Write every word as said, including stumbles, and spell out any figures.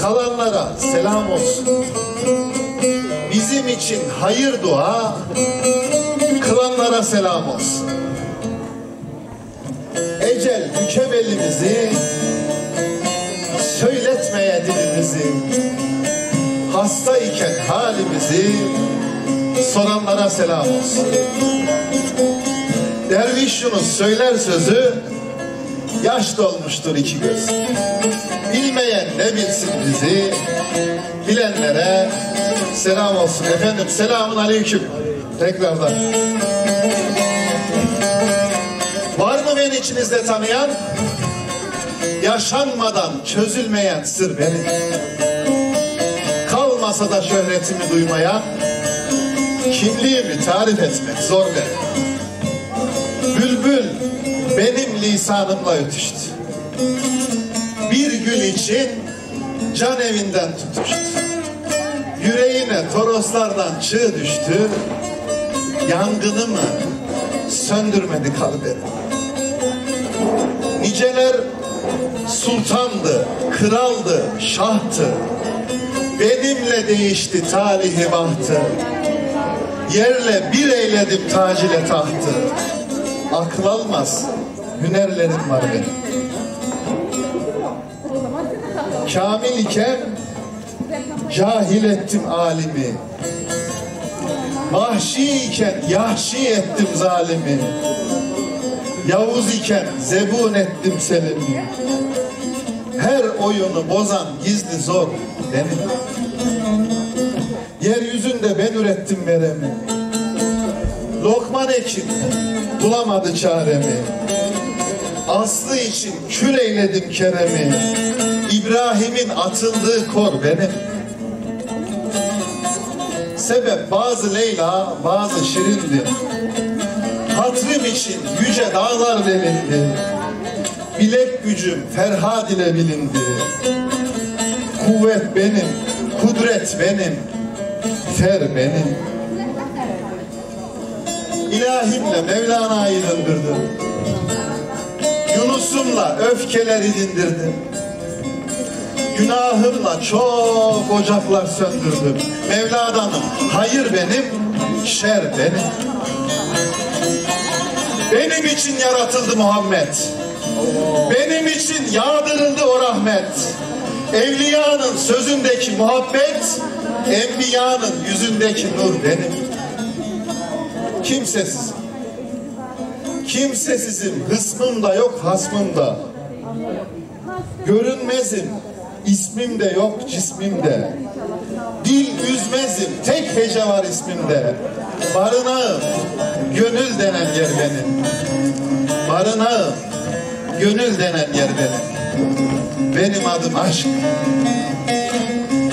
kalanlara selam olsun. Bizim için hayır dua kılanlara selam olsun. Ecel büke belimizi, söyletmeye dilimizi, hasta iken halimizi soranlara selam olsun. Derviş Yunus söyler sözü, yaş dolmuştur iki göz. Bilmeyen ne bilsin bizi, bilenlere selam olsun. Efendim selamun aleyküm. Tekrardan. Var mı beni içinizde tanıyan? Yaşanmadan çözülmeyen sır benim. Kalmasa da şöhretimi duymayan, kimliğimi tarif etmek zor benim. Bülbül benim lisanımla ötüştü. Bir gül için can evinden tutuştu. Yüreğine toroslardan çığ düştü. Yangınımı söndürmedi kalbim. Niceler sultandı, kraldı, şahtı. Benimle değişti talihi bahtı. Yerle bir eyledim tac ile tahtı. Akıl almaz hünerlerim var benim. Kamil iken cahil ettim alimi. Vahşi iken yahşi ettim zalimi. Yavuz iken zebun ettim selimi. Her oyunu bozan gizli zor benim. Yeryüzünde ben ürettim veremi. Lokman ekin bulamadı çaremi. Aslı için kül eyledim keremi. İbrahim'in atıldığı kor benim. Sebep bazı Leyla, bazı Şirindi. Hatırım için yüce dağlar delindi. Bilek gücüm Ferhad ile bilindi. Kuvvet benim, kudret benim, fer benim. İlahimle Mevlana'yı döndürdüm. Yunus'umla öfkeleri dindirdim. Günahımla çok ocaklar söndürdüm. Mevlana'nım, hayır benim, şer benim. Benim için yaratıldı Muhammed. Benim için yağdırıldı o rahmet. Evliyanın sözündeki muhabbet, enbiyanın yüzündeki nur benim. Kimsesizim. Kimsesizim, hısmım da yok, hasmım da. Görünmezim, ismim de yok, cismim de. Dil üzmezim, tek hece var ismimde. Barınağım, gönül denen yer benim. Barınağım, gönül denen yer benim. Benim adım aşk.